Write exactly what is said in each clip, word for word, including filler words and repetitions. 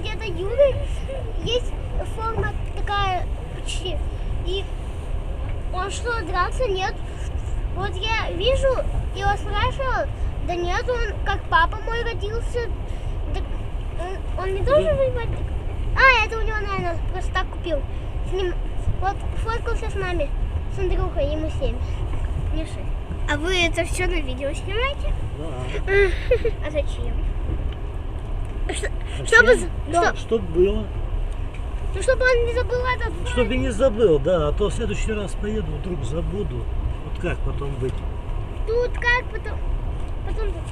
деда Юры есть форма такая почти. И он что, драться? Нет. Вот я вижу, его спрашивал, да нет, он как папа мой родился. Так он, он не должен воевать. А, это у него, наверное, просто так купил. С ним, вот, фоткался с нами, с Андрюхой, ему семь. Мне шесть. А вы это все на видео снимаете? Да. А зачем? Что, Зачем? чтобы, Да, что, чтоб было. ну, чтобы он не забыл этот. Чтобы не забыл, да, а то в следующий раз поеду, вдруг забуду. Вот как потом быть? Тут как потом. Потом тут.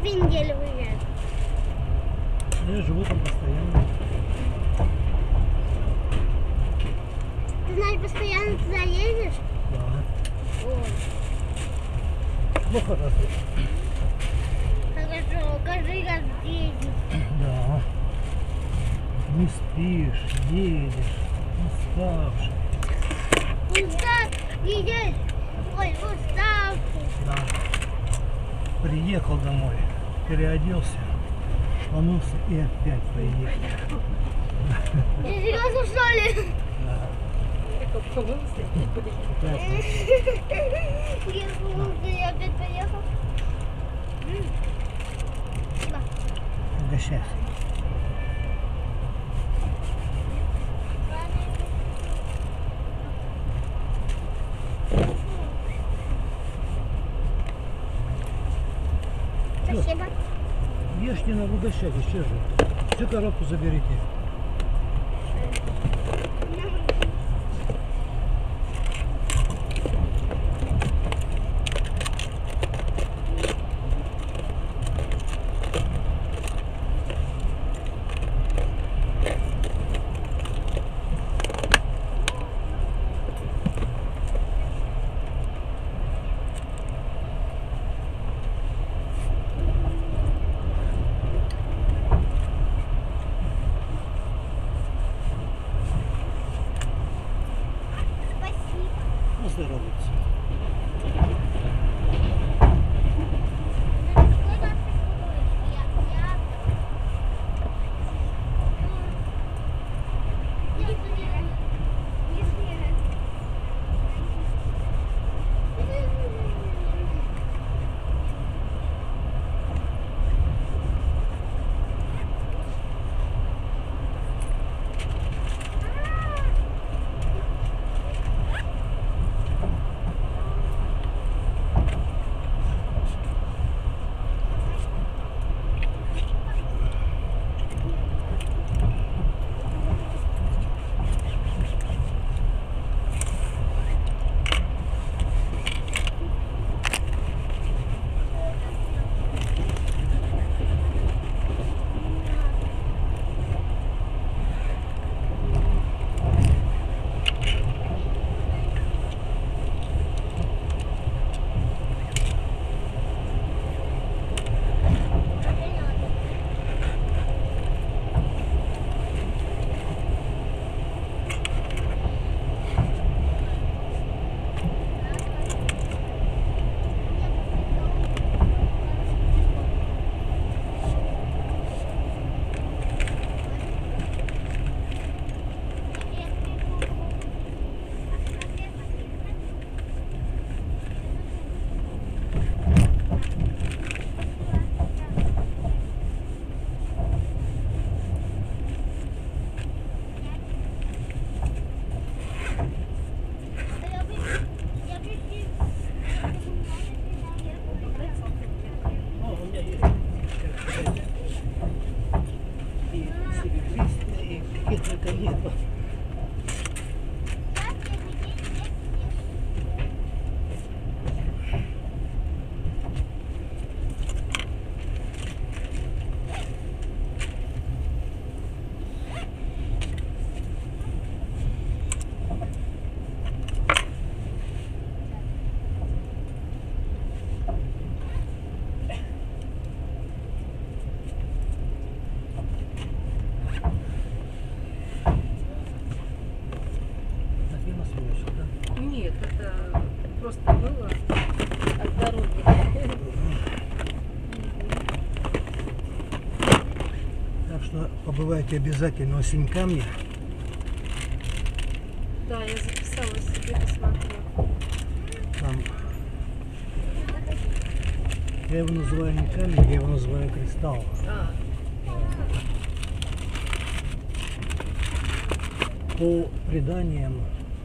две недели выезжаю. Я живу там постоянно. Ты знаешь, постоянно туда ездишь? Да. Ой, Ну хорошо. хорошо, каждый раз ездишь. Да. Не спишь, едешь, уставший. Устав, едешь. Ой, уставший. Да. Приехал домой, переоделся, помылся и опять поехал. Ты серьезно, что ли? Да. Опять. Я думал, ты опять поехал. М. Да. Угощайся. Спасибо. Ешь, не надо угощайтесь, что же. Всю коробку заберите. Спасибо. Поздороваться. Какой раз ты купуешь? Я, я... Я не О, у меня есть и серебристые, и какие только нету. Так, я насвоился, да? Нет, это просто было от дороги. Так что побывайте обязательно у Синькамья. Да, я записала себе, посмотрю. Там я его называю не камень, я его называю кристалл. А, По преданиям,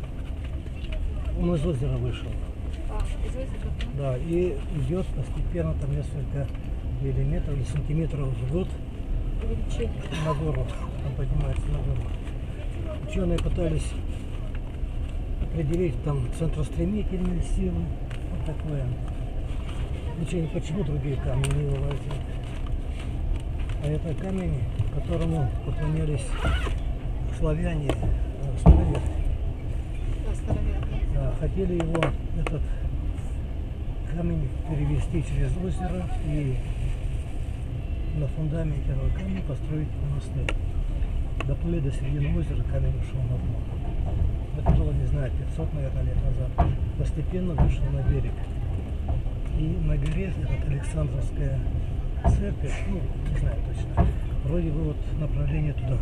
он из озера вышел. а, из озера. Да, и идет постепенно там несколько миллиметров или сантиметров в год Увеличение. на гору. Он поднимается на гору. Ученые пытались определить там центростремительные силы. Вот такое. Учение, почему другие камни не вылазят. А это камень, которому поклонялись славяне, э, староверы. Да, староверы. Да, хотели его, этот камень, перевести через озеро и на фундаменте этого камня построить монастырь. Доплыли до середины озера, камень ушел на дно. Это было, не знаю, пятьсот, наверное, лет назад. Постепенно вышел на берег. И на горе эта Александровская церковь, ну, не знаю точно, вроде бы вот направление туда.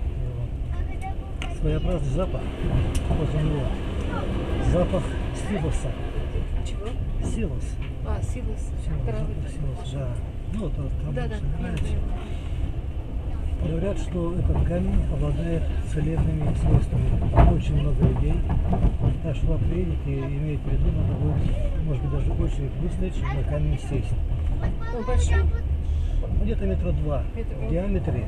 Своеобразный запах возле него. Запах силоса. Чего? Силос. А, силос. Силос, Травы. запах силоса, да. Ну, вот там Да, да. собирается. Говорят, что этот камень обладает целебными свойствами. Очень много людей. Так что, приедете, имейте в виду, надо будет, может быть, даже очередь выстоять, чтобы на камень сесть. Он большой. Ну, где-то метра два Метр- в диаметре.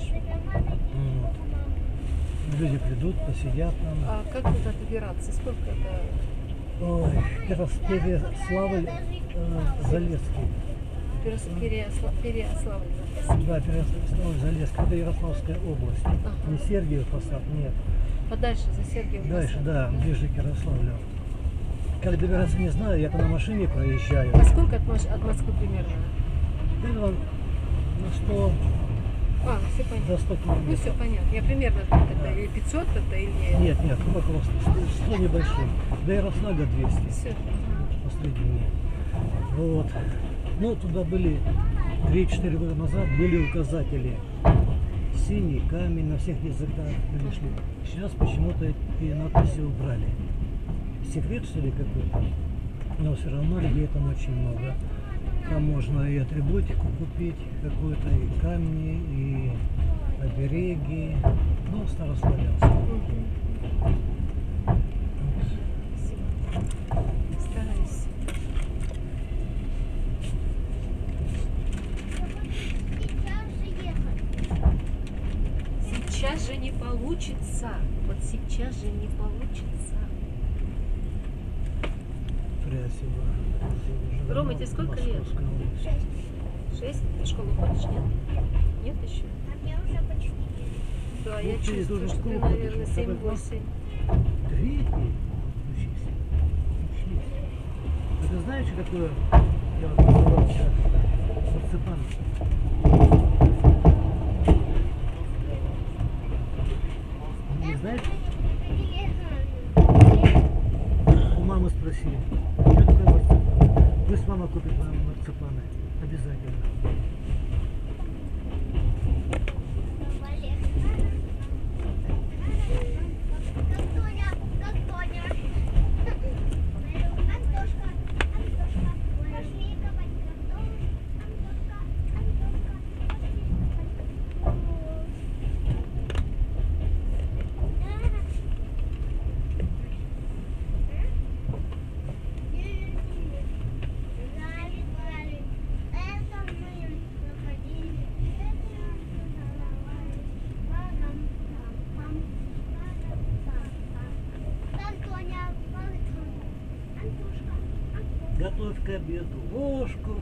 Вот. Люди придут, посидят там. А как туда добираться? Сколько это? Ой, Переславль э, Залесский. Перес- Переосла- Переославль. запись. Да, Переславль Залесский. Это Ярославская область. Ага. Не Сергиев Посад, нет. Подальше, за Сергиев. Дальше, Посад. да, ближе к Ярославлю. Как добираться, не знаю, я на машине проезжаю. А сколько от, Мош- от Москвы примерно? Это на сто, А, все понятно. за сто Ну, километров. все понятно. Я примерно так это, или пятьсот это, или... Нет, нет, около сто, сто небольшим. До Ярославля двести. Все. Последние. Вот. Ну, туда были три-четыре года назад были указатели. Синий камень на всех языках перешли. Сейчас почему-то эти надписи убрали. Секрет, что ли, какой-то? Но все равно людей там очень много. Там можно и атрибутику купить, какую-то и камни, и обереги. Ну, старославянские. Спасибо. Стараюсь. Сейчас же не получится. Вот сейчас же не получится. Красиво. Рома, тебе сколько лет? Московская область. Шесть? Ты в школу ходишь, нет? Нет еще? А мне уже почти Да, Ну, я ты чувствую, тоже в что ты, школу наверное, ходишь. Какой класс? семь-восемь. Третий? Учись. Учись. А ты знаешь, что такое, я вот назывался, марципан? Не знаешь? У мамы спроси, что такое марципан? Пусть мама купит вам марципаны. Обязательно. Готовь к обеду ложку.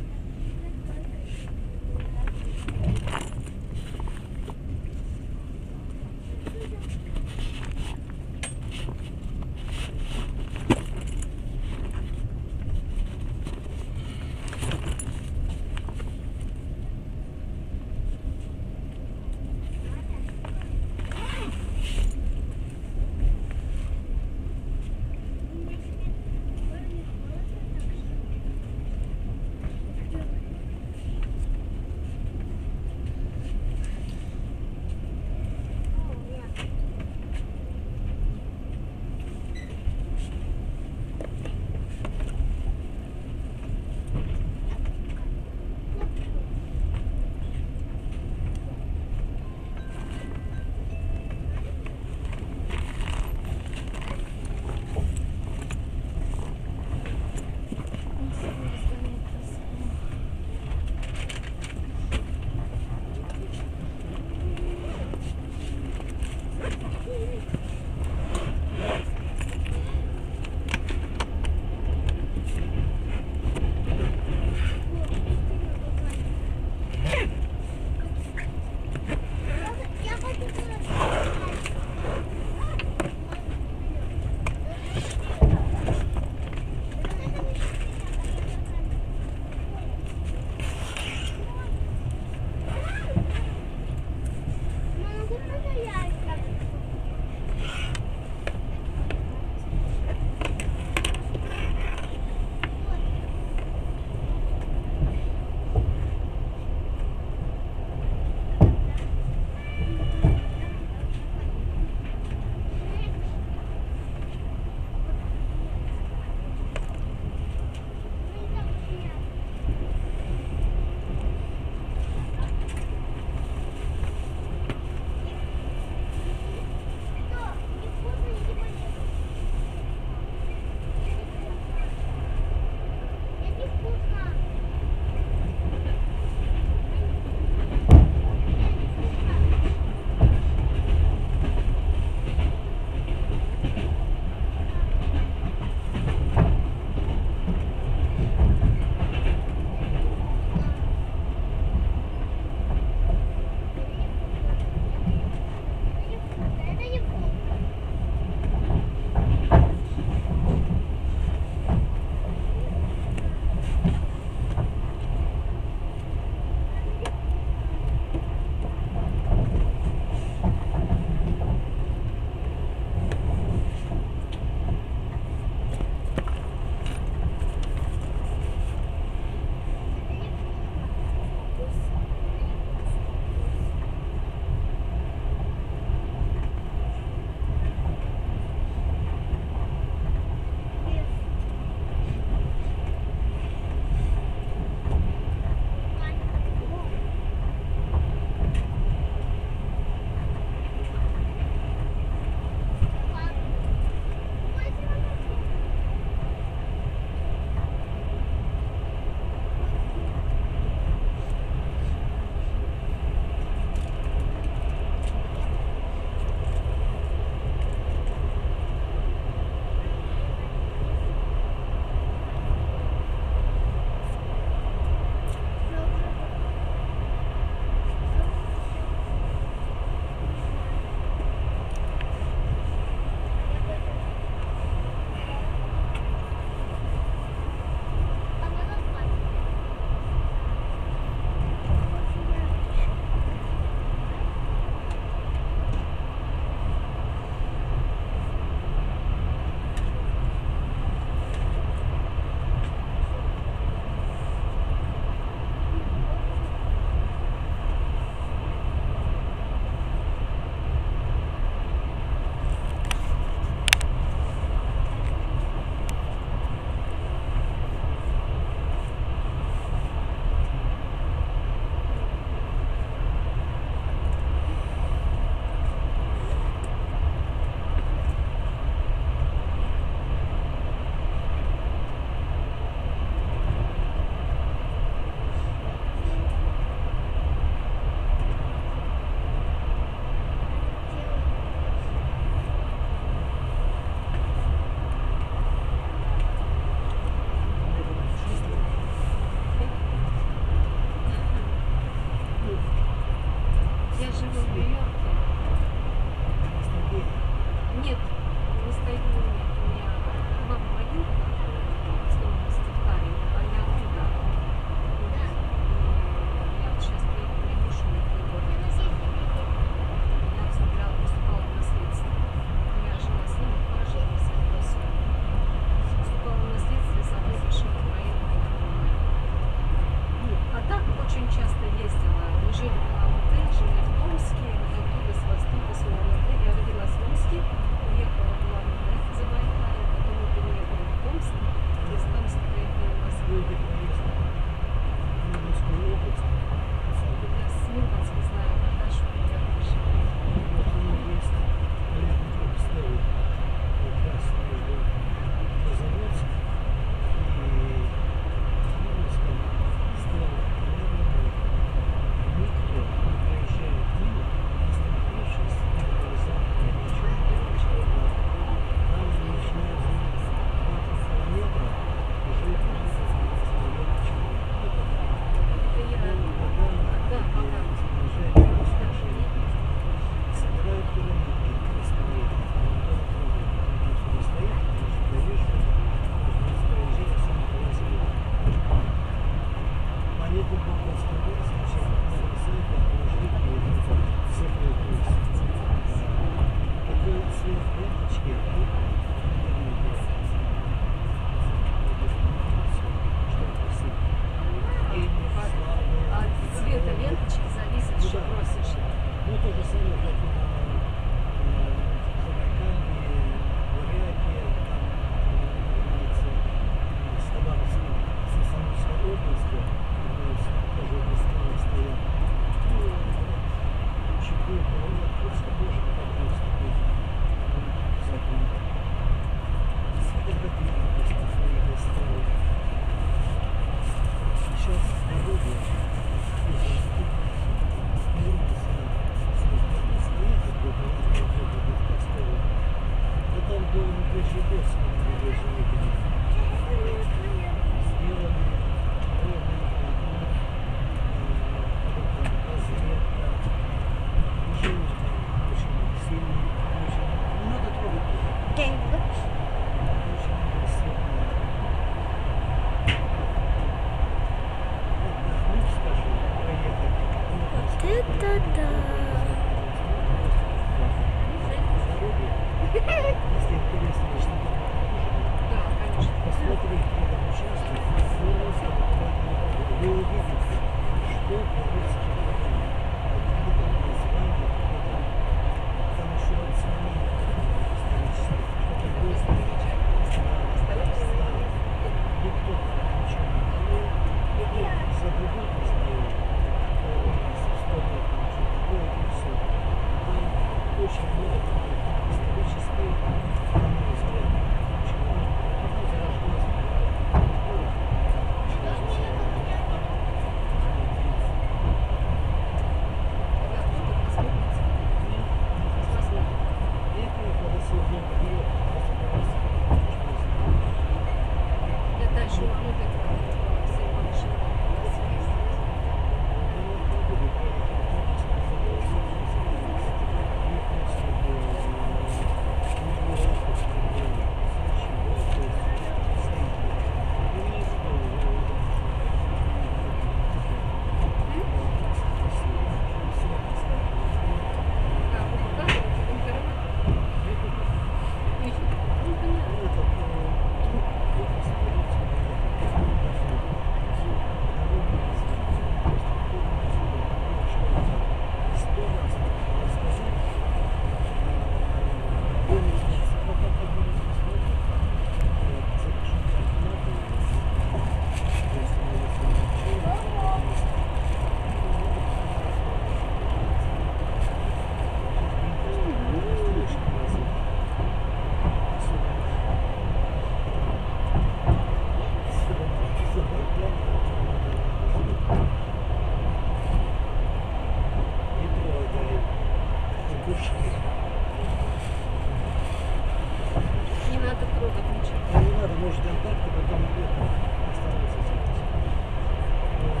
может контакты, потом где-то останутся здесь. Вот.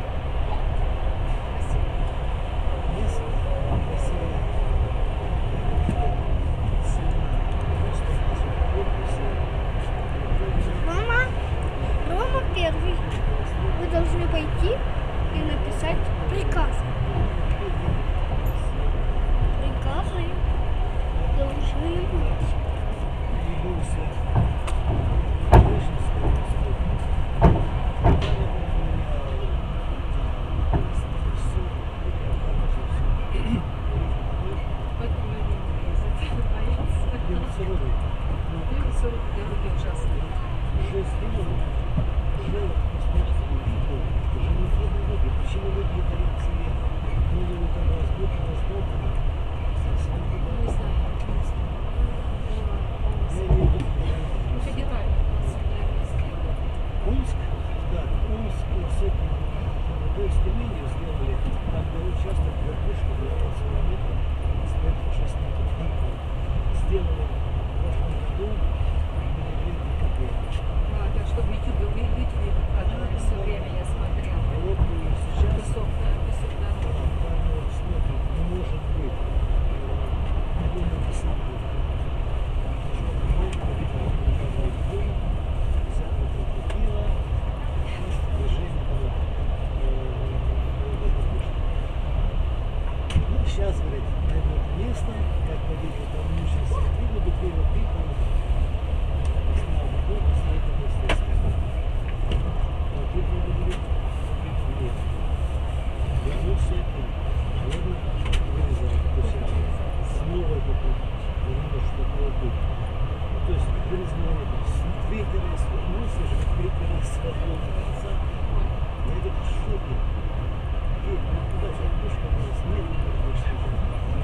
Место красивое. Рома, Рома первый. Вы должны пойти и написать приказ. Приказы должны быть. Поэтому я не буду ездить, боится. девять сорок дороги ужасные. Почему люди итальянцы много там разбиты, разболтаны? Не знаю, не знаю. Я имею в виду, Ну, федеральный у нас, наверное, сделали. Омск, да, Омск с этим, то есть Тюменью сделали, там был участок верхушки двадцать километров, сверху шесть метров, сделали в прошлом году, были две копейки. А, да, что в Ютубе, в Ютубе выкладывали все время, я смотрела. И вот и сейчас Песок, да, песок, да. там вот смотрят, не может быть, я думаю, это сам будет. Ну, сейчас, говорит, найдут место, как водитель, там у него сейчас три года, пиво, пиво, снял воду, стоит это естественно. Вот, три года говорит, нет. Вернулся, ладно, вырезал, то есть снова это немножко такое будет. Ну, то есть вырезал это, третий раз вернулся, уже третий раз свободно до конца. Я говорю, что ты? Ей, ну куда же, пушка у нас нет, не хочешь уже.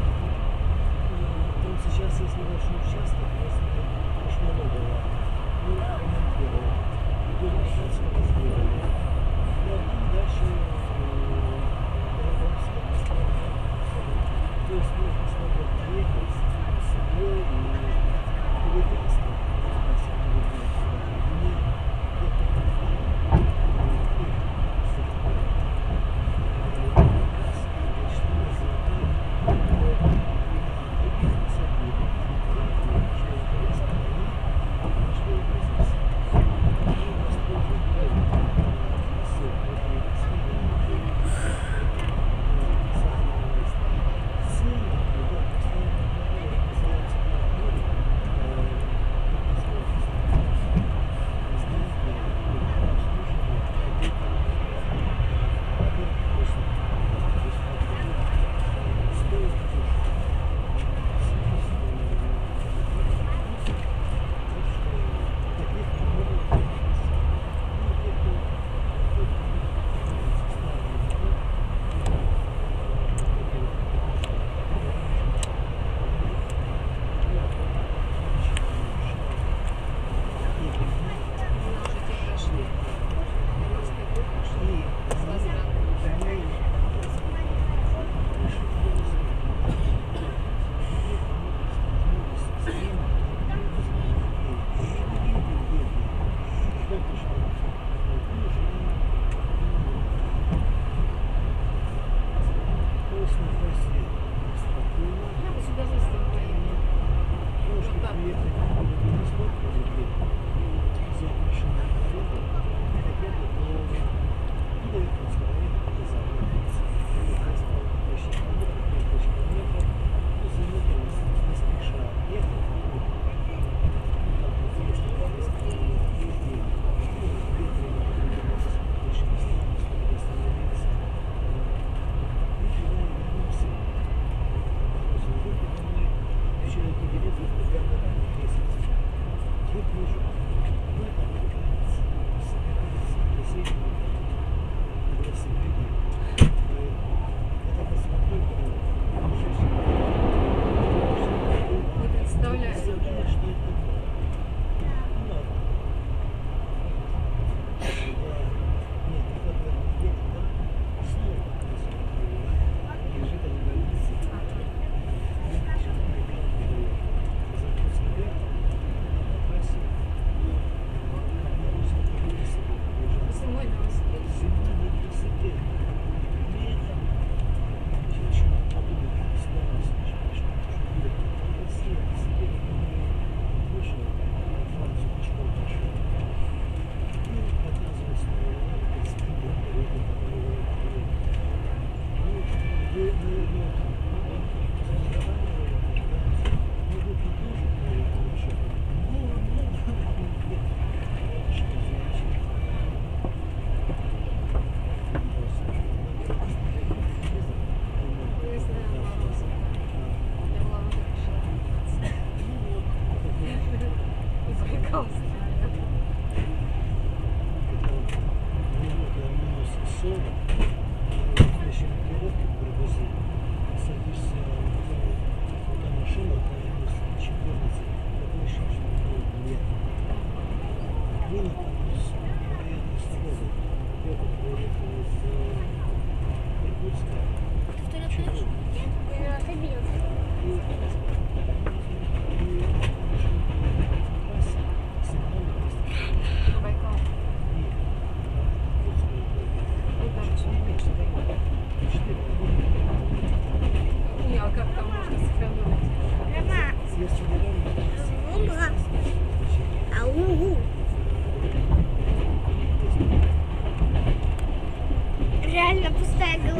Там сейчас есть небольшой участок, у нас уж много было. Ну, ремонтировал. И дома сейчас сколько сделали. Ну, а там дальше Омская страна. То есть можно свободно ехать с собой и перевести. Конечно,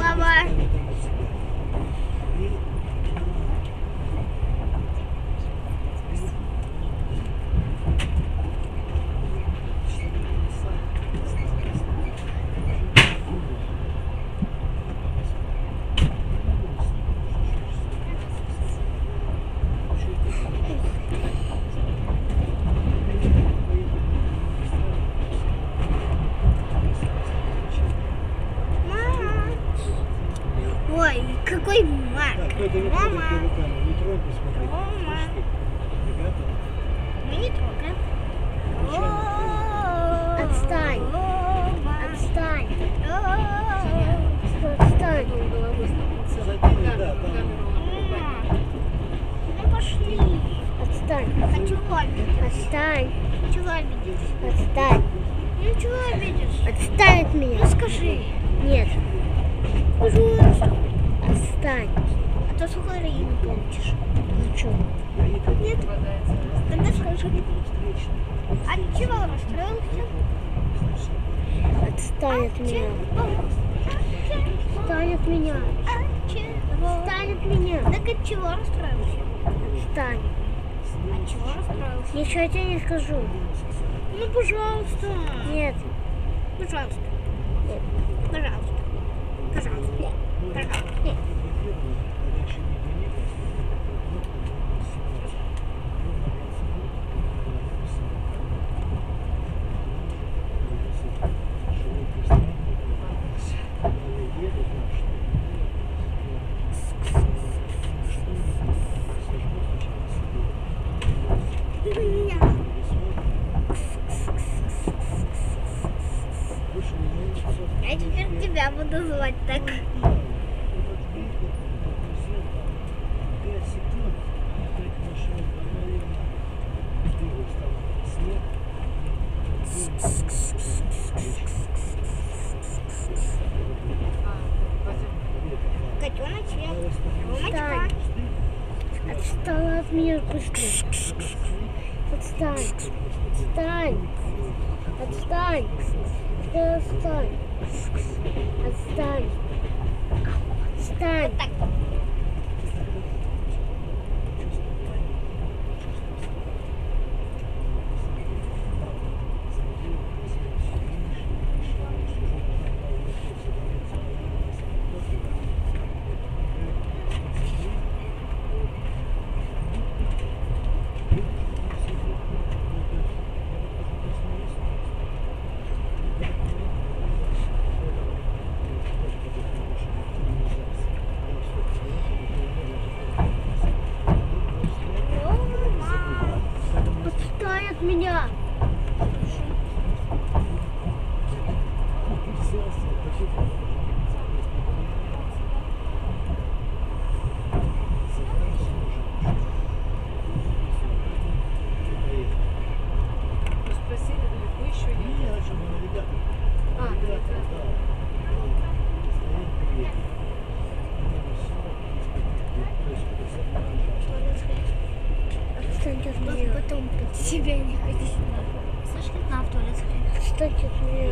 Мама. И Ой, какой маг. Так, только не Мама. трогайте руками, не трогайте, смотрите. Мама. Слышите? Ребята, Мы не трогаем. ничего. Отстань. Отстань. Отстань. Закинь, да, там. Ну пошли. Отстань. Хочу обидеть. Отстань. Чего обидишь? Отстань. Ну чего обидишь? Отстань от меня. Ну скажи. Нет. Пожалуйста. Отстань. А то сухой не получишь. Ничего. Нет. Тогда скажи. А чего расстроился? Отстань от меня. Отстань от меня. Отстань от меня. Так от чего расстроился? Отстань. От чего расстроился? Ничего я тебе не скажу. Ну, пожалуйста. Нет. Пожалуйста. Нет. Пожалуйста. Пожалуйста. Нет. Пожалуйста. Нет. Я теперь тебя буду звать так. Котеночек. Ромочка. Отстала от меня быстро. Отстань. Отстань. Отстань. Ты отстань. Отстань. Отстань. Отстань от меня. Спросили, далеко еще нет? А, Отстаньте от меня. Потом под себя не ходи сюда. Слышь, как на в туалет сходить? Отстаньте от меня.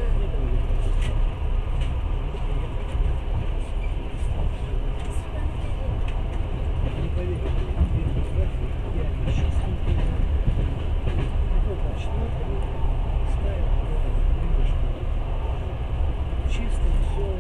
Чисто все.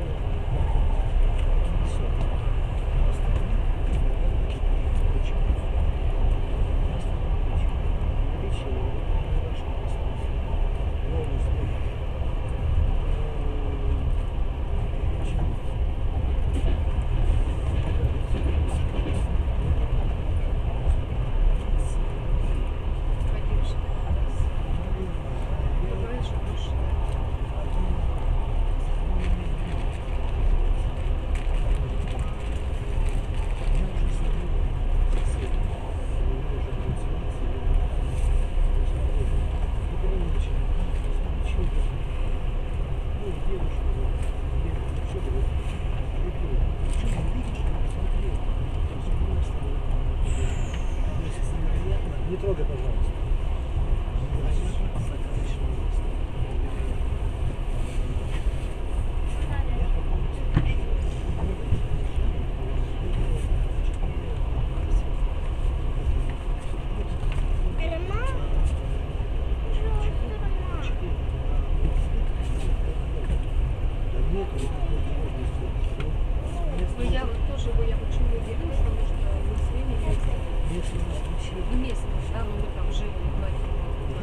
Ну, местный, да, но мы там жили, поэтому...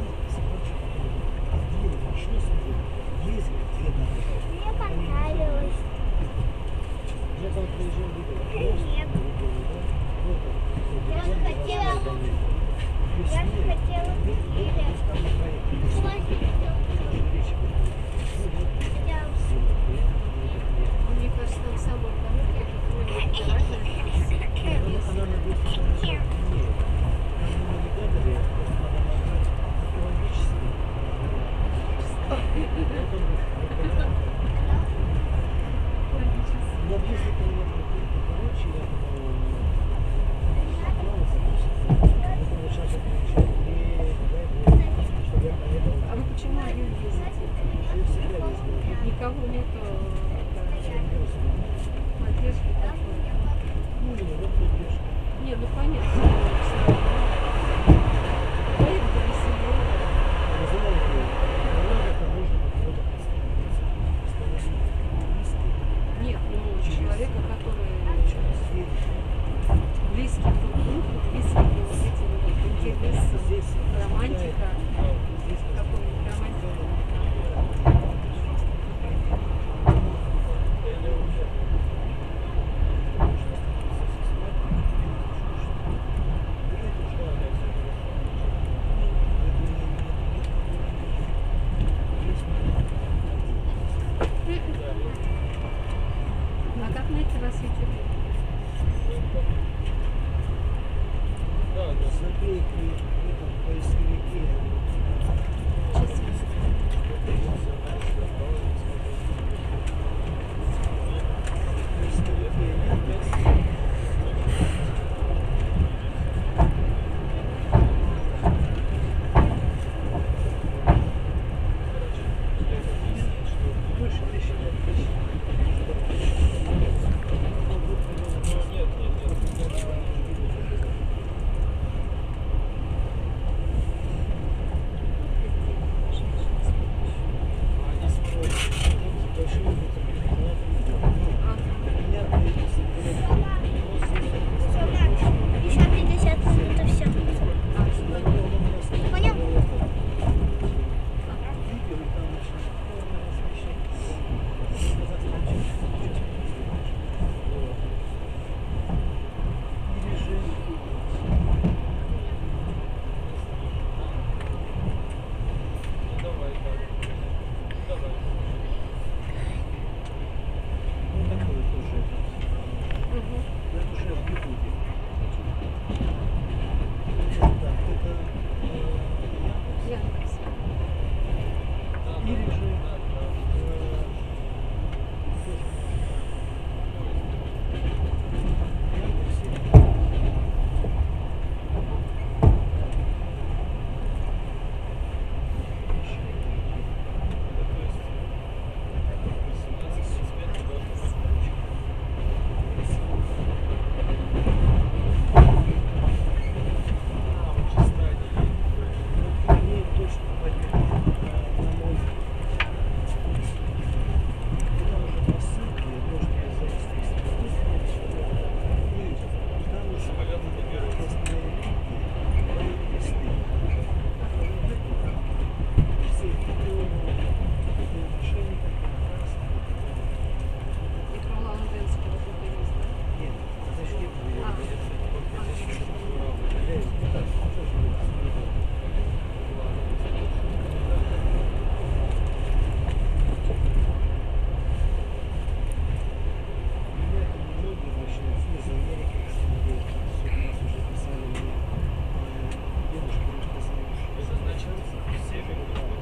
Есть две дороги. Мне понравилось. Я там приезжал, видел. Нет. Вот Я он. хотела, я хотела или Мне кажется, там самая короткая, которая не Она на двести километров. Нет. Там на навигаторе просто надо нажать экологически. На двести километров короче, я думал, мало запустится. Я думал, сейчас я приезжаю, и дай бог, чтобы я поехал. А вы почему один ездите? Я всегда ездил. Никого нету Я не ездил. поддержки такой? Ну, или вот поддержка. Не, ну понятно. Поедут веселее. Вы знаете, дорога-то нужно какой-то постоянно. Постоянно близкий. Нет, ну человека, который Через верить. близкий друг к другу, близкий к вот этим вот интересам, Здесь романтика, здесь какой-нибудь романтика. А как найти вас в Ютубе? Забейте в этом поисковике. Сейчас я Больше тысячи тысяч. еще пятьдесят минут и все. Понял? Яндекс. Или же мне точно поверить на мой. Это уже по ссылке, можно завести страницу, и там уже тестовые линки, листы. Все видео, машины, И про Лауденского тут есть, да? нет, подожди, А. Меня многие обращаются из Америки, кстати, у нас уже писали мне девушки расписали, что начался всеми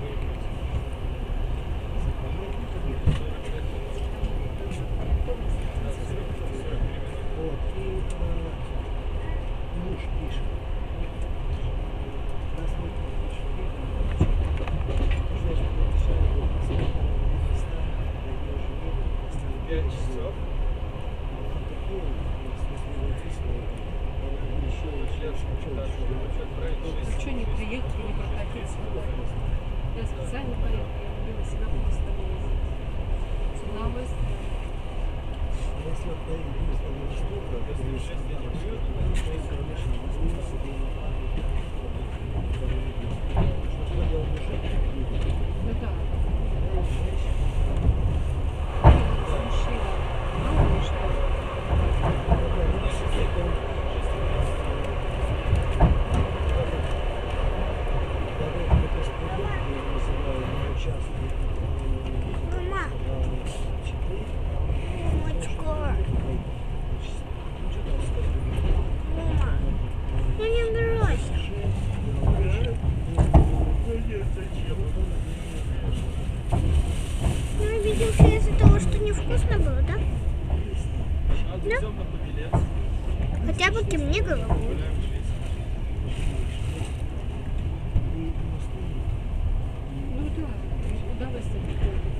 вот, и э, муж пишет. Нас не пишет. Знаешь, мы обещали, вот, санитарные места, я уже еду, оставили пять часов. Он такие, в смысле, его описывал, он еще, еще, еще, Ты что, не приехать и не прокатиться? Я специально поехала, я любила себя просто ездить. С удовольствием. если вот поедем с тобой в Штокгольм, то, конечно, возьмем себе на память. Ну да. Мужчина. Ну и что? Мама, мамочка, мама, ну не брось. Ну, видимо, все из-за того, что невкусно было, да? Да? Хотя бы ко мне головой. Ну да, удовольствие такое.